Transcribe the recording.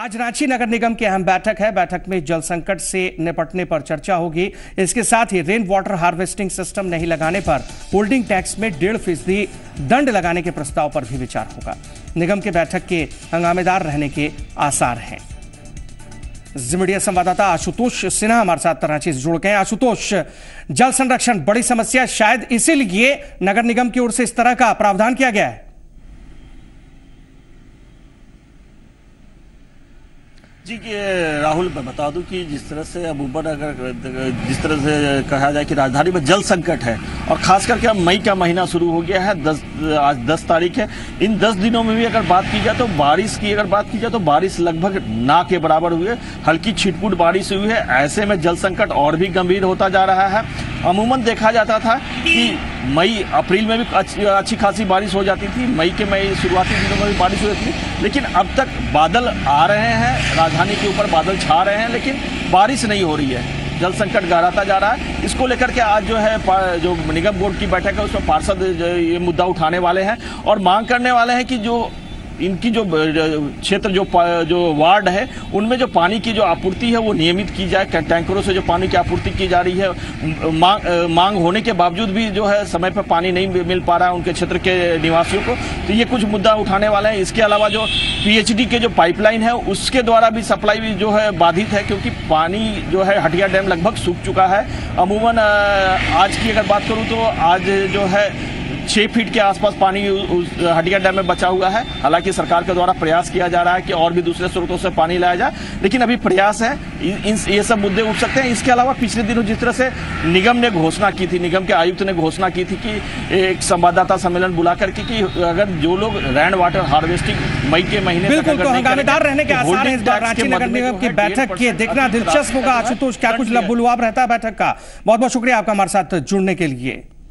आज रांची नगर निगम की अहम बैठक है। बैठक में जल संकट से निपटने पर चर्चा होगी। इसके साथ ही रेन वाटर हार्वेस्टिंग सिस्टम नहीं लगाने पर होल्डिंग टैक्स में 1.5% दंड लगाने के प्रस्ताव पर भी विचार होगा। निगम के बैठक के हंगामेदार रहने के आसार हैं। जी मीडिया संवाददाता आशुतोष सिन्हा हमारे साथ रांची से जुड़ गए। आशुतोष, जल संरक्षण बड़ी समस्या, शायद इसीलिए नगर निगम की ओर से इस तरह का प्रावधान किया गया है। जी राहुल, मैं बता दूं कि जिस तरह से अमूमन जिस तरह से कहा जाए कि राजधानी में जल संकट है और खास करके अब मई का महीना शुरू हो गया है। आज 10 तारीख है। इन 10 दिनों में भी अगर बात की जाए तो बारिश लगभग ना के बराबर हुई है। हल्की छिटपुट बारिश हुई है। ऐसे में जल संकट और भी गंभीर होता जा रहा है। अमूमन देखा जाता था कि मई अप्रैल में भी अच्छी खासी बारिश हो जाती थी। मई शुरुआती दिनों में भी बारिश हो जाती थी, लेकिन अब तक बादल आ रहे हैं, राजधानी के ऊपर बादल छा रहे हैं, लेकिन बारिश नहीं हो रही है। जल संकट गहराता जा रहा है। इसको लेकर के आज जो निगम बोर्ड की बैठक है उसमें पार्षद ये मुद्दा उठाने वाले हैं और मांग करने वाले हैं कि जो इनकी जो क्षेत्र जो वार्ड है उनमें जो पानी की जो आपूर्ति है वो नियमित की जाए। टैंकरों से जो पानी की आपूर्ति की जा रही है, मांग होने के बावजूद भी जो है समय पर पानी नहीं मिल पा रहा है उनके क्षेत्र के निवासियों को। तो ये कुछ मुद्दा उठाने वाले हैं। इसके अलावा जो पीएचडी के जो पाइपलाइन है उसके द्वारा भी सप्लाई भी जो है बाधित है, क्योंकि पानी जो है हटिया डैम लगभग सूख चुका है। अमूमन आज की अगर बात करूँ तो आज जो है 6 फीट के आसपास पानी उस हटिया डैम में बचा हुआ है। हालांकि सरकार के द्वारा प्रयास किया जा रहा है कि और भी दूसरे स्रोतों से पानी लाया जाए, लेकिन अभी प्रयास है। ये सब मुद्दे उठ सकते हैं। इसके अलावा पिछले दिनों जिस तरह से निगम ने घोषणा की थी, निगम के आयुक्त ने घोषणा की थी कि एक संवाददाता सम्मेलन बुला करके कि अगर जो लोग रेन वाटर हार्वेस्टिंग मई के महीने बिल्कुल तो हंगामेदार रहने के आसार हैं। इस बार रांची नगर निगम की बैठक की देखना दिलचस्प होगा। आशुतोष, क्या कुछ लबुलुआब रहता है बैठक का? बहुत बहुत शुक्रिया आपका हमारे साथ जुड़ने के लिए।